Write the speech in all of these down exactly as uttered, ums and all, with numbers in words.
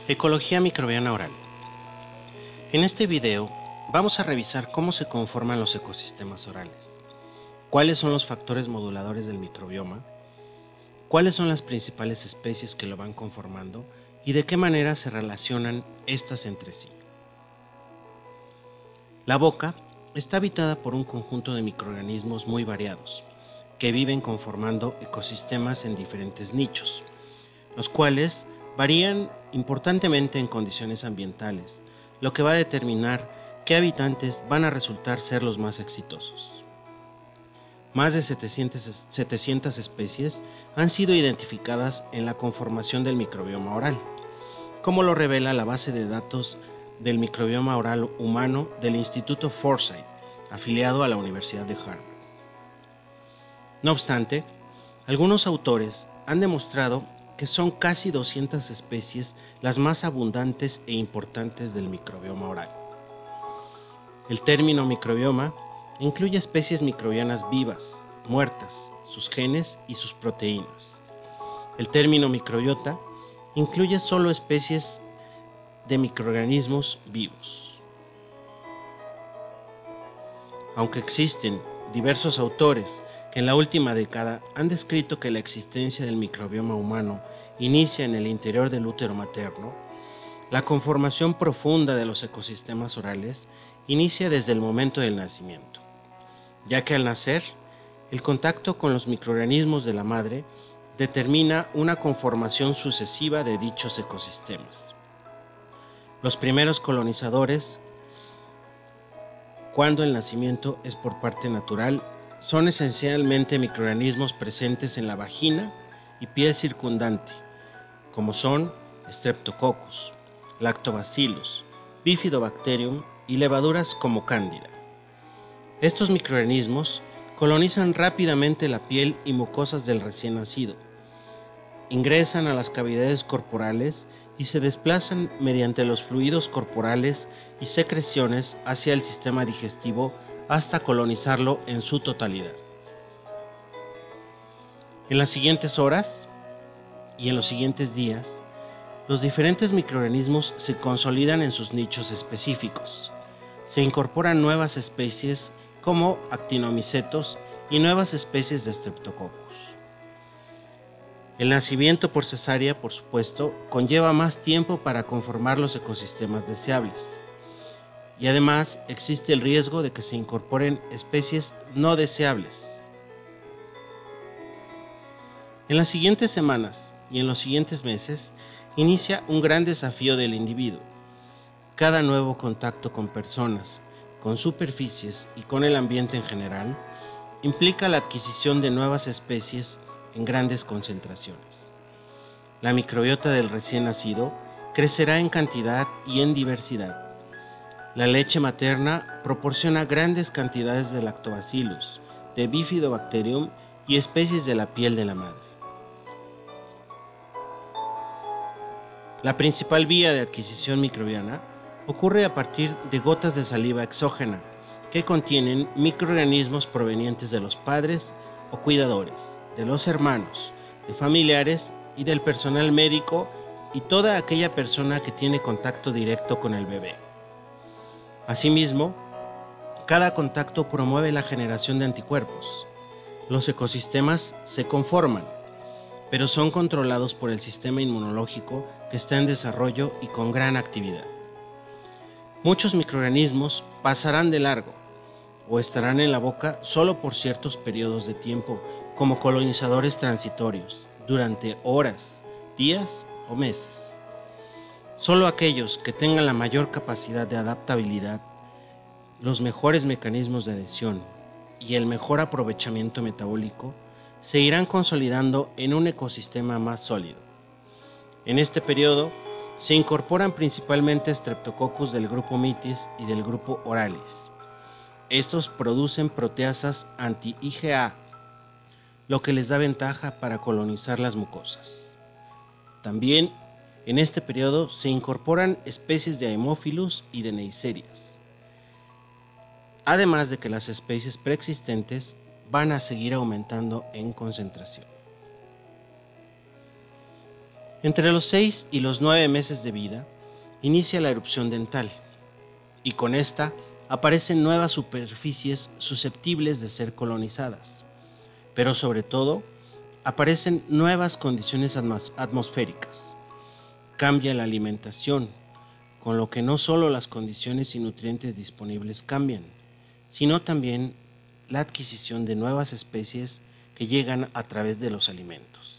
Ecología microbiana oral. En este video vamos a revisar cómo se conforman los ecosistemas orales, cuáles son los factores moduladores del microbioma, cuáles son las principales especies que lo van conformando y de qué manera se relacionan estas entre sí. La boca está habitada por un conjunto de microorganismos muy variados, que viven conformando ecosistemas en diferentes nichos, los cuales varían importantemente en condiciones ambientales, lo que va a determinar qué habitantes van a resultar ser los más exitosos. Más de setecientas especies han sido identificadas en la conformación del microbioma oral, como lo revela la base de datos del microbioma oral humano del Instituto Forsyth, afiliado a la Universidad de Harvard. No obstante, algunos autores han demostrado que son casi doscientas especies las más abundantes e importantes del microbioma oral. El término microbioma incluye especies microbianas vivas, muertas, sus genes y sus proteínas. El término microbiota incluye solo especies de microorganismos vivos. Aunque existen diversos autores que en la última década han descrito que la existencia del microbioma humano inicia en el interior del útero materno, la conformación profunda de los ecosistemas orales inicia desde el momento del nacimiento, ya que al nacer, el contacto con los microorganismos de la madre determina una conformación sucesiva de dichos ecosistemas. Los primeros colonizadores, cuando el nacimiento es por parte natural, son esencialmente microorganismos presentes en la vagina y piel circundante, como son Streptococcus, Lactobacillus, Bifidobacterium y levaduras como Cándida. Estos microorganismos colonizan rápidamente la piel y mucosas del recién nacido, ingresan a las cavidades corporales y se desplazan mediante los fluidos corporales y secreciones hacia el sistema digestivo hasta colonizarlo en su totalidad. En las siguientes horas y en los siguientes días, los diferentes microorganismos se consolidan en sus nichos específicos. Se incorporan nuevas especies como actinomicetos y nuevas especies de Streptococcus. El nacimiento por cesárea, por supuesto, conlleva más tiempo para conformar los ecosistemas deseables. Y además existe el riesgo de que se incorporen especies no deseables. En las siguientes semanas y en los siguientes meses inicia un gran desafío del individuo. Cada nuevo contacto con personas, con superficies y con el ambiente en general implica la adquisición de nuevas especies en grandes concentraciones. La microbiota del recién nacido crecerá en cantidad y en diversidad. La leche materna proporciona grandes cantidades de Lactobacillus, de Bifidobacterium y especies de la piel de la madre. La principal vía de adquisición microbiana ocurre a partir de gotas de saliva exógena que contienen microorganismos provenientes de los padres o cuidadores, de los hermanos, de familiares y del personal médico y toda aquella persona que tiene contacto directo con el bebé. Asimismo, cada contacto promueve la generación de anticuerpos. Los ecosistemas se conforman, pero son controlados por el sistema inmunológico que está en desarrollo y con gran actividad. Muchos microorganismos pasarán de largo o estarán en la boca solo por ciertos periodos de tiempo como colonizadores transitorios, durante horas, días o meses. Solo aquellos que tengan la mayor capacidad de adaptabilidad, los mejores mecanismos de adhesión y el mejor aprovechamiento metabólico se irán consolidando en un ecosistema más sólido. En este periodo se incorporan principalmente Streptococcus del grupo Mitis y del grupo Oralis. Estos producen proteasas anti-I G A, lo que les da ventaja para colonizar las mucosas. También en este periodo se incorporan especies de Haemophilus y de Neisseриas, además de que las especies preexistentes van a seguir aumentando en concentración. Entre los seis y los nueve meses de vida, inicia la erupción dental, y con esta aparecen nuevas superficies susceptibles de ser colonizadas, pero sobre todo aparecen nuevas condiciones atmos- atmosféricas. Cambia la alimentación, con lo que no solo las condiciones y nutrientes disponibles cambian, sino también la adquisición de nuevas especies que llegan a través de los alimentos.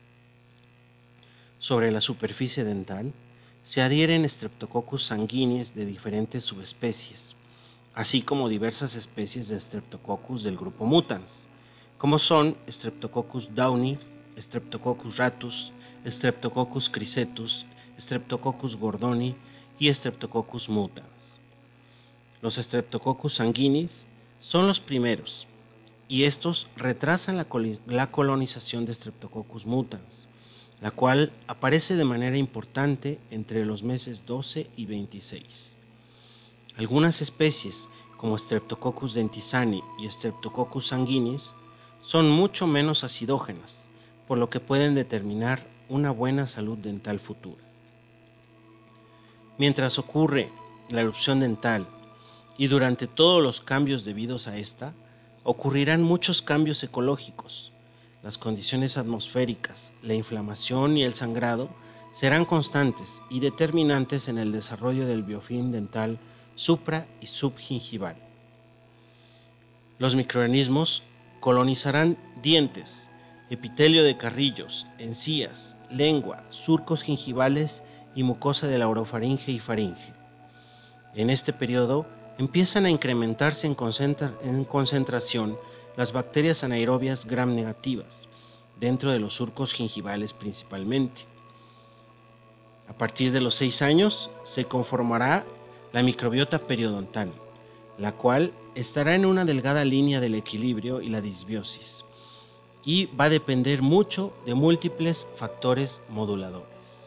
Sobre la superficie dental se adhieren Streptococcus sanguinis de diferentes subespecies, así como diversas especies de Streptococcus del grupo mutans, como son Streptococcus downi, Streptococcus rattus, Streptococcus cricetus, Streptococcus gordoni y Streptococcus mutans. Los Streptococcus sanguinis son los primeros, y estos retrasan la, col la colonización de Streptococcus mutans, la cual aparece de manera importante entre los meses doce y veintiséis. Algunas especies, como Streptococcus dentisani y Streptococcus sanguinis, son mucho menos acidógenas, por lo que pueden determinar una buena salud dental futura. Mientras ocurre la erupción dental y durante todos los cambios debidos a esta, ocurrirán muchos cambios ecológicos. Las condiciones atmosféricas, la inflamación y el sangrado serán constantes y determinantes en el desarrollo del biofilm dental supra y subgingival. Los microorganismos colonizarán dientes, epitelio de carrillos, encías, lengua, surcos gingivales y mucosa de la orofaringe y faringe. En este periodo empiezan a incrementarse en, concentra en concentración las bacterias anaerobias gram negativas, dentro de los surcos gingivales principalmente. A partir de los seis años se conformará la microbiota periodontal, la cual estará en una delgada línea del equilibrio y la disbiosis, y va a depender mucho de múltiples factores moduladores.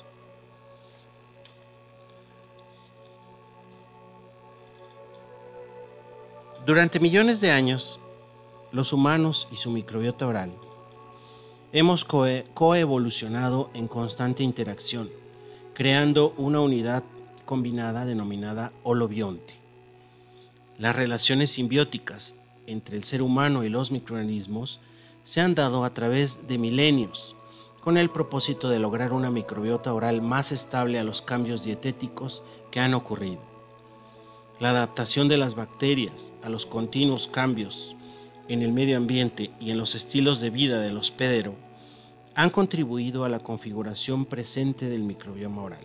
Durante millones de años, los humanos y su microbiota oral hemos coevolucionado en constante interacción, creando una unidad combinada denominada holobionte. Las relaciones simbióticas entre el ser humano y los microorganismos se han dado a través de milenios, con el propósito de lograr una microbiota oral más estable a los cambios dietéticos que han ocurrido. La adaptación de las bacterias a los continuos cambios en el medio ambiente y en los estilos de vida del hospedero han contribuido a la configuración presente del microbioma oral.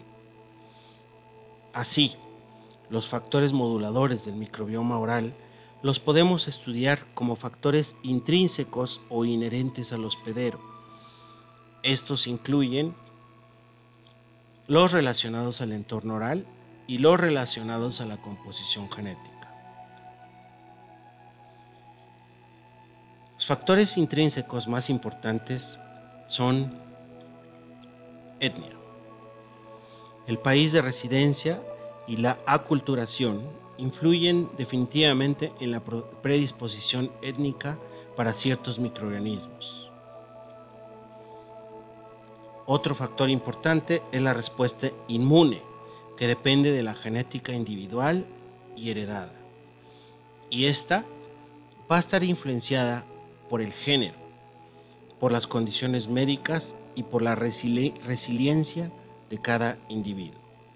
Así, los factores moduladores del microbioma oral los podemos estudiar como factores intrínsecos o inherentes al hospedero. Estos incluyen los relacionados al entorno oral y los relacionados a la composición genética. Los factores intrínsecos más importantes son etnia, el país de residencia y la aculturación influyen definitivamente en la predisposición étnica para ciertos microorganismos. Otro factor importante es la respuesta inmune, que depende de la genética individual y heredada, y esta va a estar influenciada por el género, por las condiciones médicas y por la resili- resiliencia de cada individuo.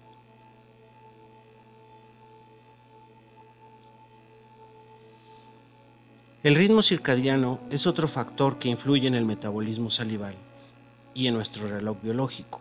El ritmo circadiano es otro factor que influye en el metabolismo salival y en nuestro reloj biológico.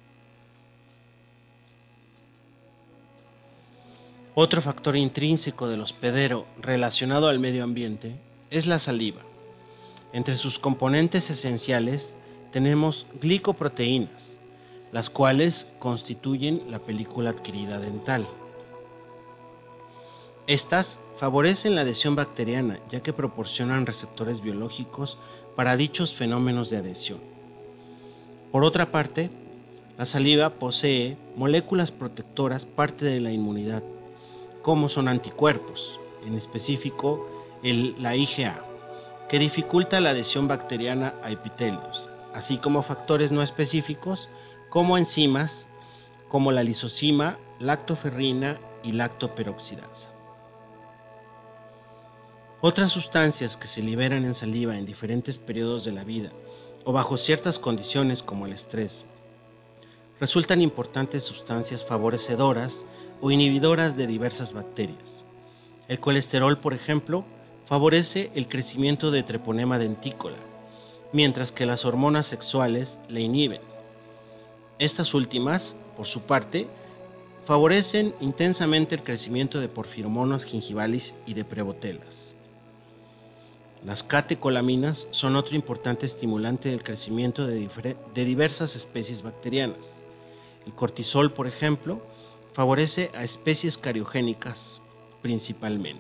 Otro factor intrínseco del hospedero relacionado al medio ambiente es la saliva. Entre sus componentes esenciales tenemos glicoproteínas, las cuales constituyen la película adquirida dental. Estas favorecen la adhesión bacteriana, ya que proporcionan receptores biológicos para dichos fenómenos de adhesión. Por otra parte, la saliva posee moléculas protectoras parte de la inmunidad, como son anticuerpos, en específico el, la I G A, que dificulta la adhesión bacteriana a epitelios, así como factores no específicos como enzimas como la lisozima, lactoferrina y lactoperoxidasa. Otras sustancias que se liberan en saliva en diferentes periodos de la vida o bajo ciertas condiciones como el estrés resultan importantes sustancias favorecedoras o inhibidoras de diversas bacterias. El colesterol, por ejemplo, favorece el crecimiento de treponema dentícola, mientras que las hormonas sexuales le inhiben. Estas últimas, por su parte, favorecen intensamente el crecimiento de porfiromonas gingivalis y de prebotelas. Las catecolaminas son otro importante estimulante del crecimiento de, de diversas especies bacterianas. El cortisol, por ejemplo, favorece a especies cariogénicas principalmente.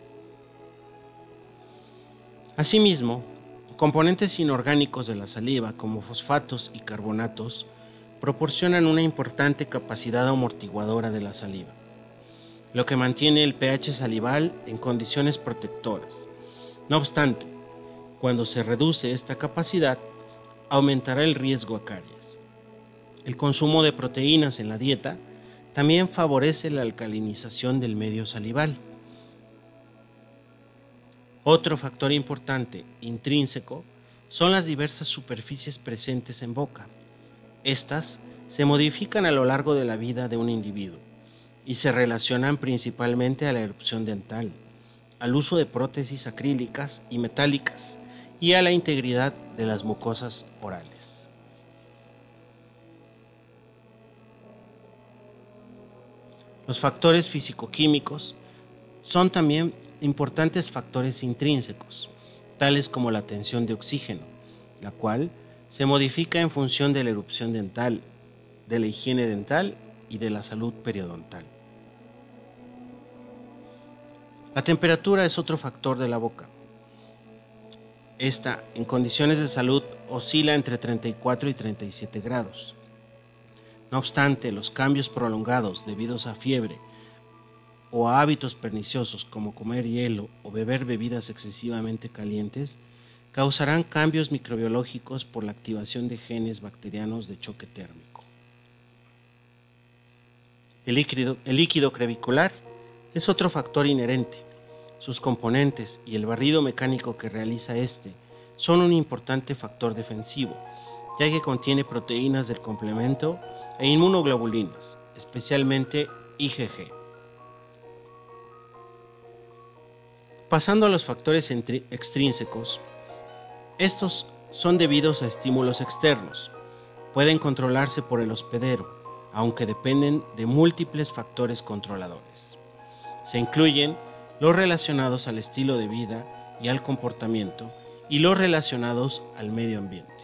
Asimismo, componentes inorgánicos de la saliva como fosfatos y carbonatos proporcionan una importante capacidad amortiguadora de la saliva, lo que mantiene el pH salival en condiciones protectoras. No obstante, cuando se reduce esta capacidad, aumentará el riesgo a caries. El consumo de proteínas en la dieta también favorece la alcalinización del medio salival. Otro factor importante, intrínseco, son las diversas superficies presentes en boca. Estas se modifican a lo largo de la vida de un individuo y se relacionan principalmente a la erupción dental, al uso de prótesis acrílicas y metálicas y a la integridad de las mucosas orales. Los factores físico-químicos son también importantes factores intrínsecos, tales como la tensión de oxígeno, la cual se modifica en función de la erupción dental, de la higiene dental y de la salud periodontal. La temperatura es otro factor de la boca. Esta, en condiciones de salud, oscila entre treinta y cuatro y treinta y siete grados. No obstante, los cambios prolongados debidos a fiebre o a hábitos perniciosos como comer hielo o beber bebidas excesivamente calientes causarán cambios microbiológicos por la activación de genes bacterianos de choque térmico. El líquido, el líquido crevicular es otro factor inherente. Sus componentes y el barrido mecánico que realiza este son un importante factor defensivo, ya que contiene proteínas del complemento e inmunoglobulinas, especialmente I G G. Pasando a los factores extrínsecos, estos son debidos a estímulos externos. Pueden controlarse por el hospedero, aunque dependen de múltiples factores controladores. Se incluyen los relacionados al estilo de vida y al comportamiento y los relacionados al medio ambiente.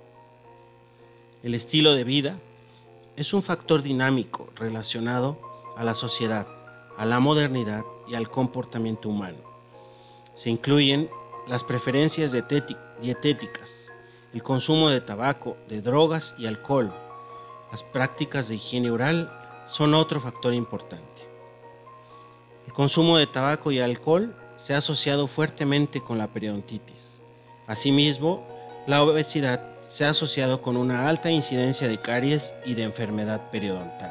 El estilo de vida es un factor dinámico relacionado a la sociedad, a la modernidad y al comportamiento humano. Se incluyen las preferencias dietéticas, el consumo de tabaco, de drogas y alcohol. Las prácticas de higiene oral son otro factor importante. El consumo de tabaco y alcohol se ha asociado fuertemente con la periodontitis. Asimismo, la obesidad se ha asociado con una alta incidencia de caries y de enfermedad periodontal.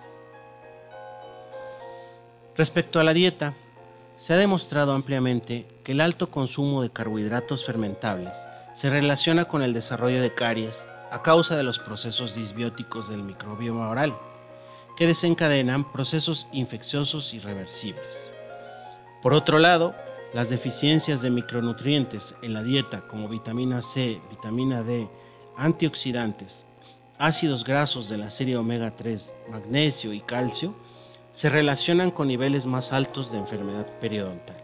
Respecto a la dieta, se ha demostrado ampliamente que el alto consumo de carbohidratos fermentables se relaciona con el desarrollo de caries a causa de los procesos disbióticos del microbioma oral, que desencadenan procesos infecciosos irreversibles. Por otro lado, las deficiencias de micronutrientes en la dieta como vitamina C, vitamina D, antioxidantes, ácidos grasos de la serie omega tres, magnesio y calcio se relacionan con niveles más altos de enfermedad periodontal.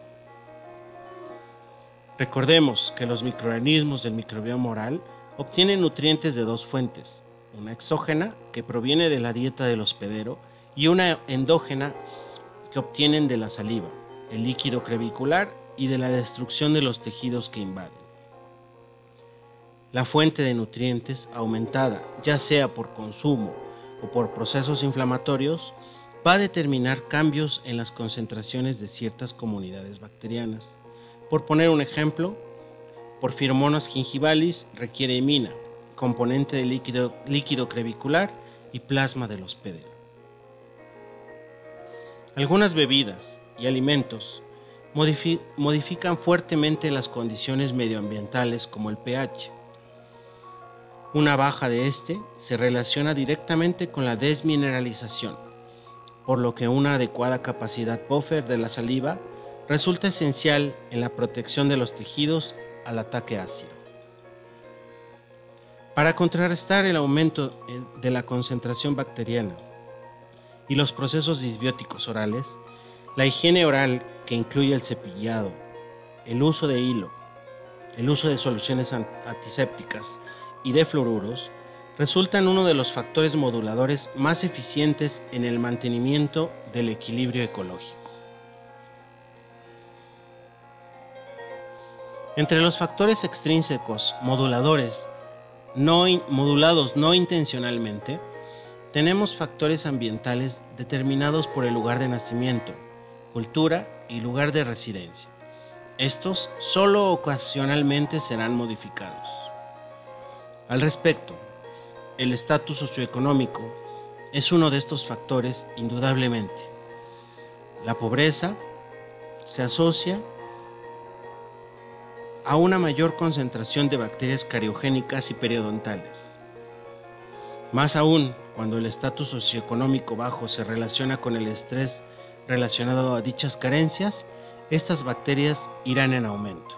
Recordemos que los microorganismos del microbioma oral obtienen nutrientes de dos fuentes, una exógena que proviene de la dieta del hospedero y una endógena que obtienen de la saliva, el líquido crevicular y de la destrucción de los tejidos que invaden. La fuente de nutrientes aumentada, ya sea por consumo o por procesos inflamatorios, va a determinar cambios en las concentraciones de ciertas comunidades bacterianas. Por poner un ejemplo, Porphyromonas gingivalis requiere imina, componente del líquido, líquido crevicular, y plasma del hospedero. Algunas bebidas y alimentos modifi- modifican fuertemente las condiciones medioambientales como el pH. Una baja de este se relaciona directamente con la desmineralización, por lo que una adecuada capacidad buffer de la saliva resulta esencial en la protección de los tejidos al ataque ácido. Para contrarrestar el aumento de la concentración bacteriana y los procesos disbióticos orales, la higiene oral, que incluye el cepillado, el uso de hilo, el uso de soluciones antisépticas y de fluoruros, resultan uno de los factores moduladores más eficientes en el mantenimiento del equilibrio ecológico. Entre los factores extrínsecos moduladores no in, modulados no intencionalmente, tenemos factores ambientales determinados por el lugar de nacimiento, cultura y lugar de residencia. Estos solo ocasionalmente serán modificados. Al respecto, el estatus socioeconómico es uno de estos factores indudablemente. La pobreza se asocia a una mayor concentración de bacterias cariogénicas y periodontales. Más aún, cuando el estatus socioeconómico bajo se relaciona con el estrés relacionado a dichas carencias, estas bacterias irán en aumento.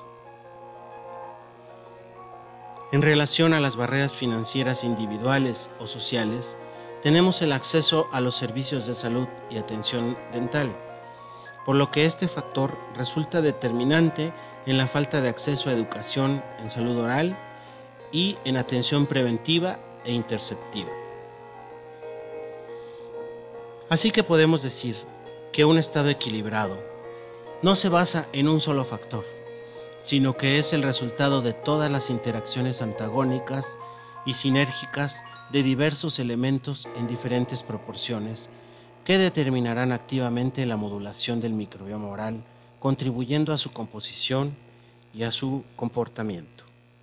En relación a las barreras financieras individuales o sociales, tenemos el acceso a los servicios de salud y atención dental, por lo que este factor resulta determinante en la falta de acceso a educación en salud oral y en atención preventiva e interceptiva. Así que podemos decir que un estado equilibrado no se basa en un solo factor, sino que es el resultado de todas las interacciones antagónicas y sinérgicas de diversos elementos en diferentes proporciones que determinarán activamente la modulación del microbioma oral, contribuyendo a su composición y a su comportamiento.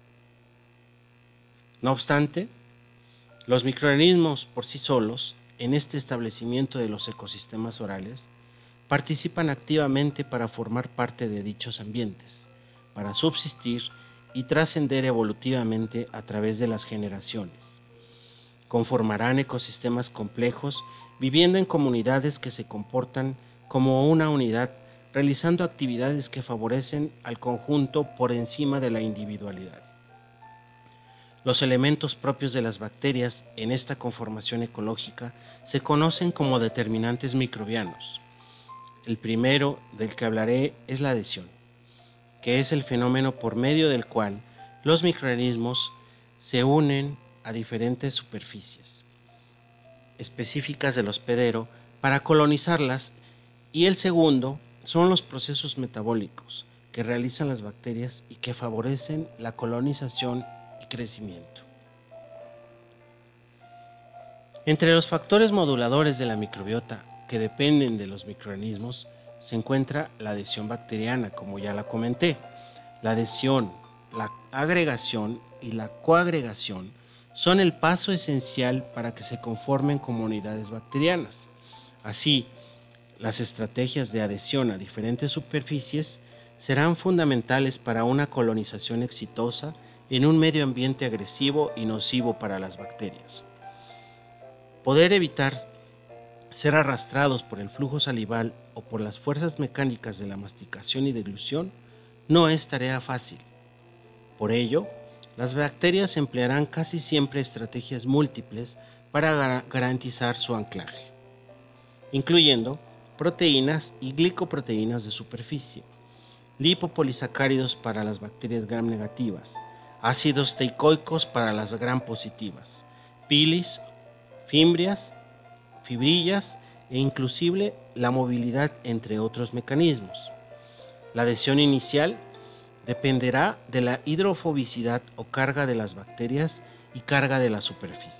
No obstante, los microorganismos por sí solos, en este establecimiento de los ecosistemas orales, participan activamente para formar parte de dichos ambientes, para subsistir y trascender evolutivamente a través de las generaciones. Conformarán ecosistemas complejos, viviendo en comunidades que se comportan como una unidad, realizando actividades que favorecen al conjunto por encima de la individualidad. Los elementos propios de las bacterias en esta conformación ecológica se conocen como determinantes microbianos. El primero del que hablaré es la adhesión, que es el fenómeno por medio del cual los microorganismos se unen a diferentes superficies específicas del hospedero para colonizarlas, y el segundo son los procesos metabólicos que realizan las bacterias y que favorecen la colonización y crecimiento. Entre los factores moduladores de la microbiota que dependen de los microorganismos se encuentra la adhesión bacteriana, como ya la comenté. La adhesión, la agregación y la coagregación son el paso esencial para que se conformen comunidades bacterianas. Así, las estrategias de adhesión a diferentes superficies serán fundamentales para una colonización exitosa en un medio ambiente agresivo y nocivo para las bacterias. Poder evitar ser arrastrados por el flujo salival o por las fuerzas mecánicas de la masticación y deglución no es tarea fácil. Por ello, las bacterias emplearán casi siempre estrategias múltiples para garantizar su anclaje, incluyendo proteínas y glicoproteínas de superficie, lipopolisacáridos para las bacterias gram negativas, ácidos teicoicos para las gram positivas, pilis, fimbrias, fibrillas e inclusive la movilidad, entre otros mecanismos. La adhesión inicial dependerá de la hidrofobicidad o carga de las bacterias y carga de las superficies.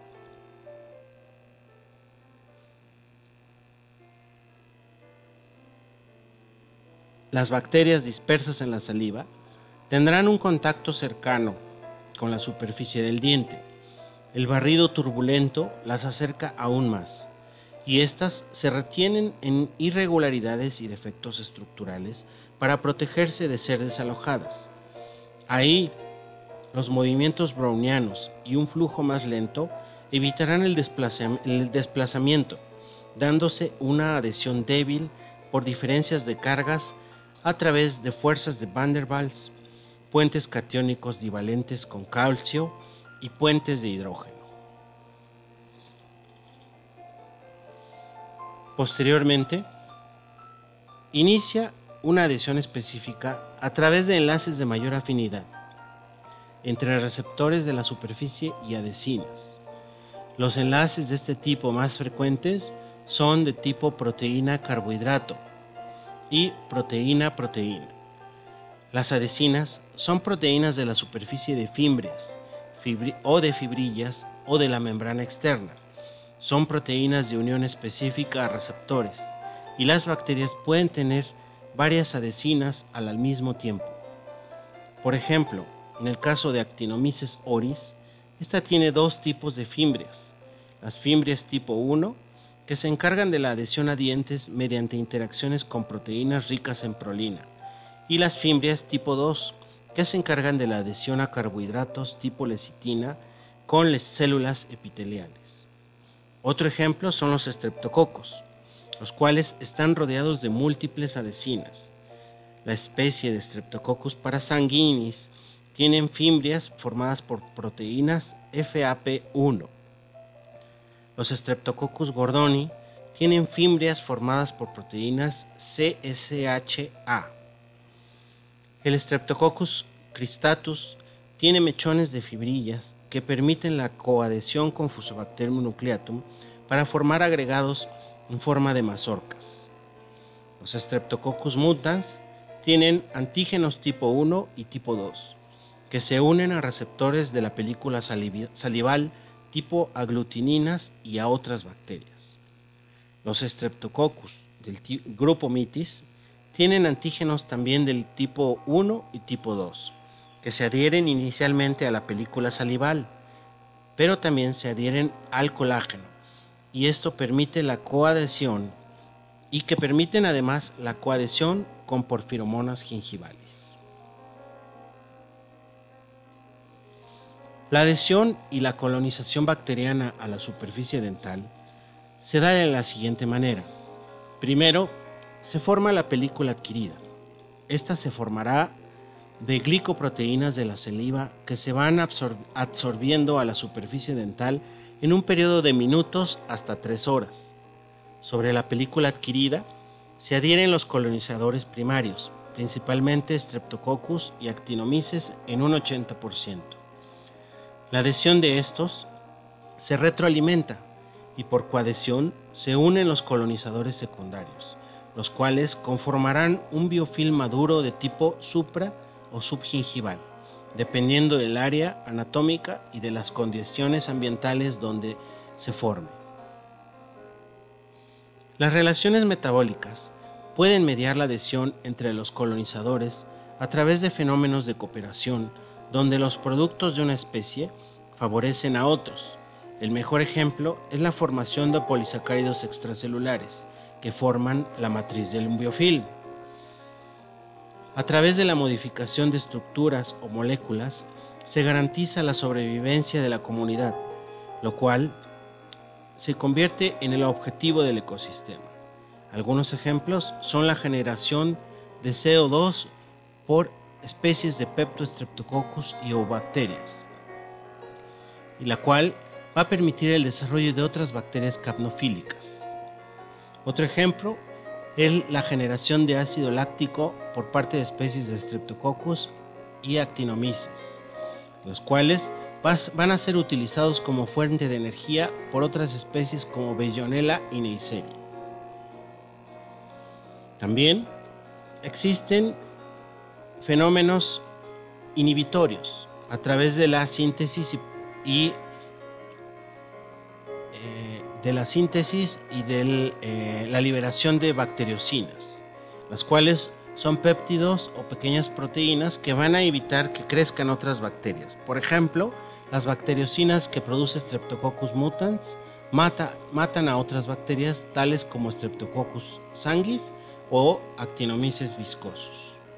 Las bacterias dispersas en la saliva tendrán un contacto cercano con la superficie del diente. El barrido turbulento las acerca aún más, y éstas se retienen en irregularidades y defectos estructurales para protegerse de ser desalojadas. Ahí, los movimientos brownianos y un flujo más lento evitarán el, desplazam- el desplazamiento, dándose una adhesión débil por diferencias de cargas a través de fuerzas de Van der Waals, puentes catiónicos divalentes con calcio y puentes de hidrógeno. Posteriormente, inicia una adhesión específica a través de enlaces de mayor afinidad entre receptores de la superficie y adhesinas. Los enlaces de este tipo más frecuentes son de tipo proteína-carbohidrato y proteína-proteína. Las adhesinas son proteínas de la superficie de fimbrias fibri o de fibrillas o de la membrana externa. Son proteínas de unión específica a receptores, y las bacterias pueden tener varias adhesinas al mismo tiempo. Por ejemplo, en el caso de Actinomyces oris, esta tiene dos tipos de fimbrias: las fimbrias tipo uno, que se encargan de la adhesión a dientes mediante interacciones con proteínas ricas en prolina, y las fimbrias tipo dos, que se encargan de la adhesión a carbohidratos tipo lecitina con las células epiteliales. Otro ejemplo son los estreptococos, los cuales están rodeados de múltiples adhesinas. La especie de Streptococcus parasanguinis tienen fimbrias formadas por proteínas F A P uno. Los Streptococcus gordoni tienen fimbrias formadas por proteínas C S H A. El Streptococcus cristatus tiene mechones de fibrillas que permiten la coadhesión con Fusobacterium nucleatum para formar agregados en forma de mazorcas. Los Streptococcus mutans tienen antígenos tipo uno y tipo dos, que se unen a receptores de la película salival tipo aglutininas y a otras bacterias. Los Streptococcus del grupo Mitis tienen antígenos también del tipo uno y tipo dos, que se adhieren inicialmente a la película salival, pero también se adhieren al colágeno, y esto permite la coadhesión y que permiten además la coadhesión con porfiromonas gingivales. La adhesión y la colonización bacteriana a la superficie dental se da de la siguiente manera. Primero, se forma la película adquirida. Esta se formará de glicoproteínas de la saliva que se van absor- absorbiendo a la superficie dental en un periodo de minutos hasta tres horas. Sobre la película adquirida se adhieren los colonizadores primarios, principalmente Streptococcus y Actinomyces en un ochenta por ciento. La adhesión de estos se retroalimenta y por coadhesión se unen los colonizadores secundarios, los cuales conformarán un biofilm maduro de tipo supra o subgingival, dependiendo del área anatómica y de las condiciones ambientales donde se forme. Las relaciones metabólicas pueden mediar la adhesión entre los colonizadores a través de fenómenos de cooperación, donde los productos de una especie favorecen a otros. El mejor ejemplo es la formación de polisacáridos extracelulares, que forman la matriz del biofilm. A través de la modificación de estructuras o moléculas, se garantiza la sobrevivencia de la comunidad, lo cual se convierte en el objetivo del ecosistema. Algunos ejemplos son la generación de C O dos por especies de Peptostreptococcus y o bacterias, y la cual va a permitir el desarrollo de otras bacterias capnofílicas. Otro ejemplo es la generación de ácido láctico por parte de especies de Streptococcus y Actinomyces, los cuales van a ser utilizados como fuente de energía por otras especies como Bellonella y Neisseria. También existen fenómenos inhibitorios a través de la síntesis y, y eh, de la síntesis y de eh, la liberación de bacteriocinas, las cuales son péptidos o pequeñas proteínas que van a evitar que crezcan otras bacterias. Por ejemplo, Las bacteriocinas que produce Streptococcus mutans mata, matan a otras bacterias tales como Streptococcus sanguis o Actinomyces viscosus.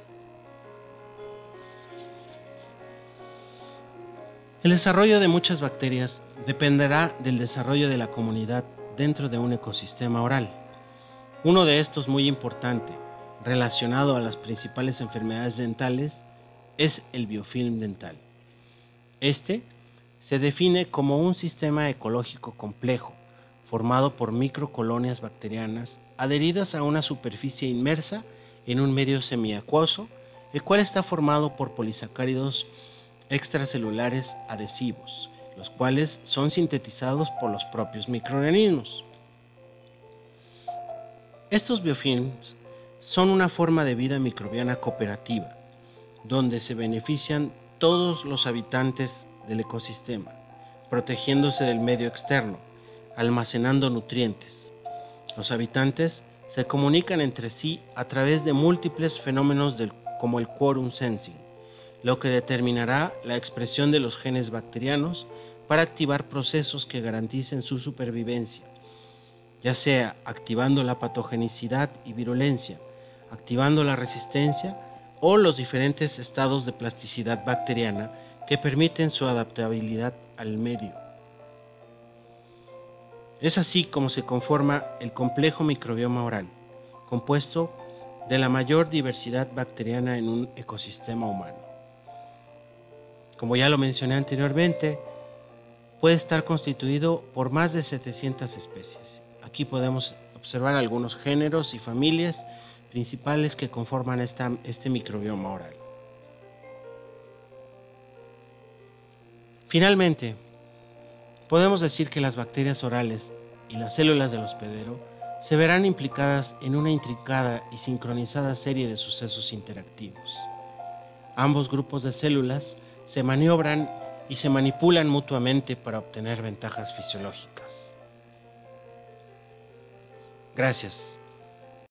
El desarrollo de muchas bacterias dependerá del desarrollo de la comunidad dentro de un ecosistema oral. Uno de estos, muy importante, relacionado a las principales enfermedades dentales, es el biofilm dental. Este se define como un sistema ecológico complejo, formado por microcolonias bacterianas adheridas a una superficie inmersa en un medio semiacuoso, el cual está formado por polisacáridos extracelulares adhesivos, los cuales son sintetizados por los propios microorganismos. Estos biofilms son una forma de vida microbiana cooperativa, donde se benefician todos los habitantes del ecosistema, protegiéndose del medio externo, almacenando nutrientes. Los habitantes se comunican entre sí a través de múltiples fenómenos del, como el quorum sensing, lo que determinará la expresión de los genes bacterianos para activar procesos que garanticen su supervivencia, ya sea activando la patogenicidad y virulencia, activando la resistencia o los diferentes estados de plasticidad bacteriana que permiten su adaptabilidad al medio. Es así como se conforma el complejo microbioma oral, compuesto de la mayor diversidad bacteriana en un ecosistema humano. Como ya lo mencioné anteriormente, puede estar constituido por más de setecientas especies. Aquí podemos observar algunos géneros y familias principales que conforman esta, este microbioma oral. Finalmente, podemos decir que las bacterias orales y las células del hospedero se verán implicadas en una intricada y sincronizada serie de sucesos interactivos. Ambos grupos de células se maniobran y se manipulan mutuamente para obtener ventajas fisiológicas. Gracias.